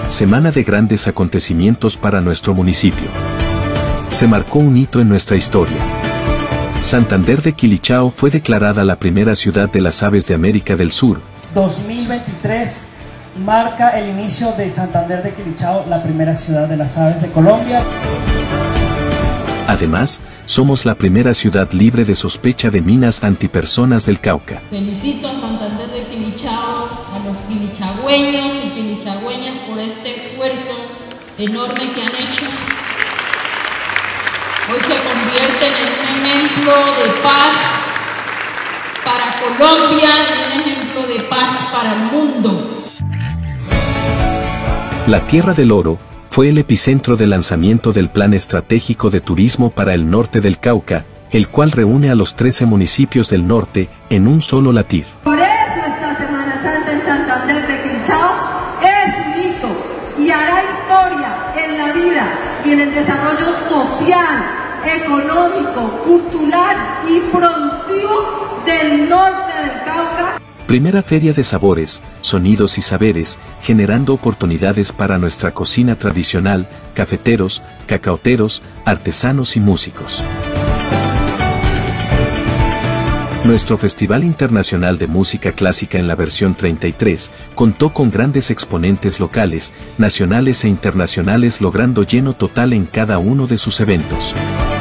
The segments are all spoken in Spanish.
Semana de grandes acontecimientos para nuestro municipio. Se marcó un hito en nuestra historia. Santander de Quilichao fue declarada la primera ciudad de las aves de América del Sur. 2023 marca el inicio de Santander de Quilichao, la primera ciudad de las aves de Colombia. Además, somos la primera ciudad libre de sospecha de minas antipersonas del Cauca. Felicito a Santander de Quilichao, a los quilichagüeños y quilichagüeñas por este esfuerzo enorme que han hecho. Hoy se convierten en un ejemplo de paz para Colombia y un ejemplo de paz para el mundo. La Tierra del Oro fue el epicentro del lanzamiento del Plan Estratégico de Turismo para el Norte del Cauca, el cual reúne a los 13 municipios del norte en un solo latir. Por eso esta Semana Santa en Santander de Quilichao es un hito y hará historia en la vida y en el desarrollo social, económico, cultural y productivo del norte del Cauca. Primera feria de sabores, sonidos y saberes, generando oportunidades para nuestra cocina tradicional, cafeteros, cacaoteros, artesanos y músicos. Nuestro Festival Internacional de Música Clásica en la versión 33 contó con grandes exponentes locales, nacionales e internacionales, logrando lleno total en cada uno de sus eventos.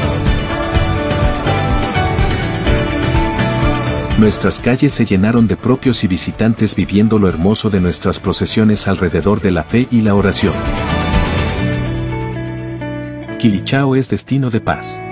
Nuestras calles se llenaron de propios y visitantes viviendo lo hermoso de nuestras procesiones alrededor de la fe y la oración. Quilichao es destino de paz.